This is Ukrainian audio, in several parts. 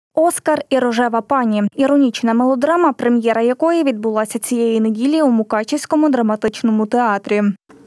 «Оскар і рожева пані» – іронічна мелодрама, прем'єра якої відбулася цієї неділі у Мукачівському драматичному театрі.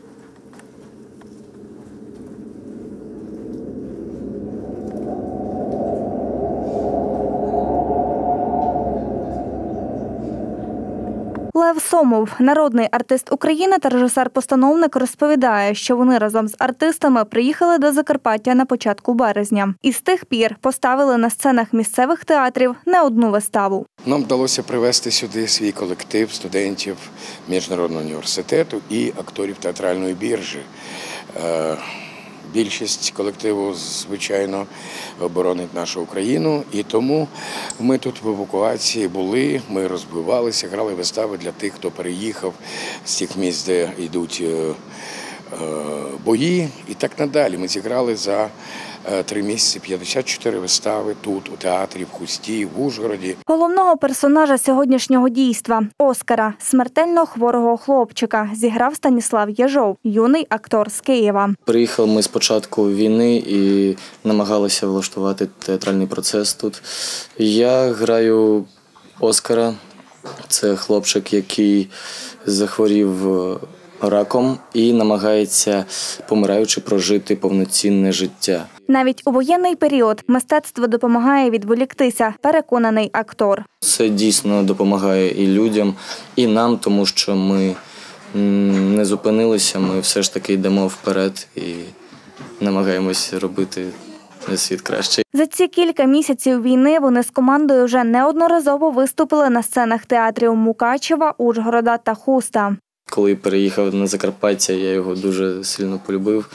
Лев Сомов, народний артист України та режисер-постановник, розповідає, що вони разом з артистами приїхали до Закарпаття на початку березня. І з тих пір поставили на сценах місцевих театрів не одну виставу. Нам вдалося привезти сюди свій колектив студентів Міжнародного університету і акторів театральної біржі. Більшість колективу, звичайно, оборонить нашу Україну, і тому ми тут в евакуації були, ми розбивалися, грали вистави для тих, хто переїхав з тих місць, де йдуть бої, і так надалі. Ми зіграли за 3 місяці 54 вистави тут, у театрі, в Хусті, в Ужгороді. Головного персонажа сьогоднішнього дійства – Оскара, смертельно хворого хлопчика, зіграв Станіслав Єжов, юний актор з Києва. Приїхали ми з початку війни і намагалися влаштувати театральний процес тут. Я граю Оскара. Це хлопчик, який захворів раком і намагається, помираючи, прожити повноцінне життя. Навіть у воєнний період мистецтво допомагає відволіктися, переконаний актор. Це дійсно допомагає і людям, і нам, тому що ми не зупинилися, ми все ж таки йдемо вперед і намагаємося робити світ краще. За ці кілька місяців війни вони з командою вже неодноразово виступили на сценах театрів Мукачева, Ужгорода та Хуста. Коли переїхав на Закарпаття, я його дуже сильно полюбив.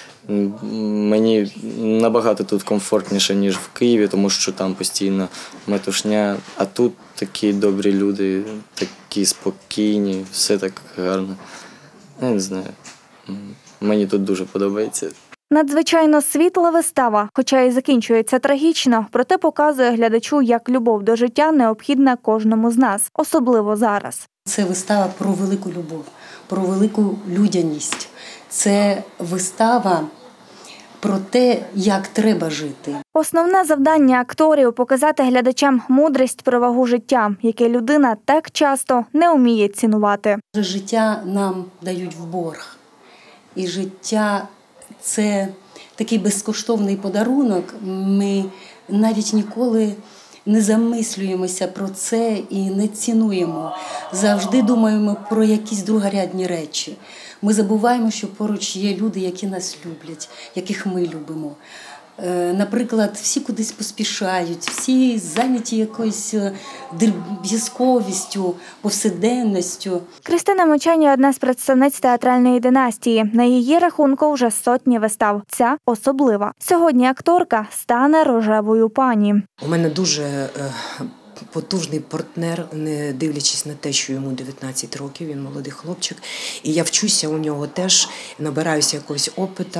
Мені набагато тут комфортніше, ніж в Києві, тому що там постійно метушня, а тут такі добрі люди, такі спокійні, все так гарно. Я не знаю, мені тут дуже подобається. Надзвичайно світла вистава, хоча і закінчується трагічно, проте показує глядачу, як любов до життя необхідна кожному з нас, особливо зараз. Це вистава про велику любов, про велику людяність. Це вистава про те, як треба жити. Основне завдання акторів – показати глядачам мудрість про вагу життя, яке людина так часто не вміє цінувати. Життя нам дають в борг. І життя – це такий безкоштовний подарунок. Ми навіть ніколи не замислюємося про це і не цінуємо. Завжди думаємо про якісь другорядні речі. Ми забуваємо, що поруч є люди, які нас люблять, яких ми любимо. Наприклад, всі кудись поспішають, всі зайняті якоюсь дріб'язковістю, повсякденністю. Кристина Мочані – одна з представниць театральної династії. На її рахунку вже сотні вистав. Ця особлива. Сьогодні акторка стане рожевою пані. У мене дуже потужний партнер, не дивлячись на те, що йому 19 років, він молодий хлопчик. І я вчуся у нього теж, набираюся якогось опиту.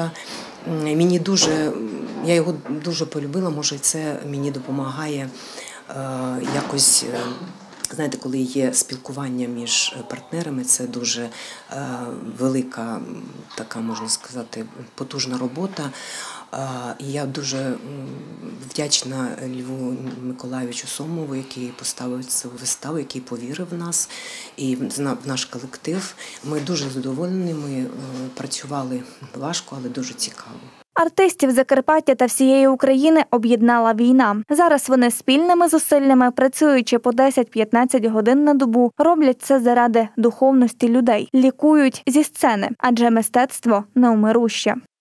Я його дуже полюбила, може це мені допомагає якось, знаєте, коли є спілкування між партнерами, це дуже велика, така, можна сказати, потужна робота. І я дуже вдячна Льву Миколайовичу Сомову, який поставив цю виставу, який повірив в нас і в наш колектив. Ми дуже задоволені, ми працювали важко, але дуже цікаво. Артистів Закарпаття та всієї України об'єднала війна. Зараз вони спільними зусиллями, працюючи по 10-15 годин на добу, роблять це заради духовності людей, лікують зі сцени, адже мистецтво невмируще.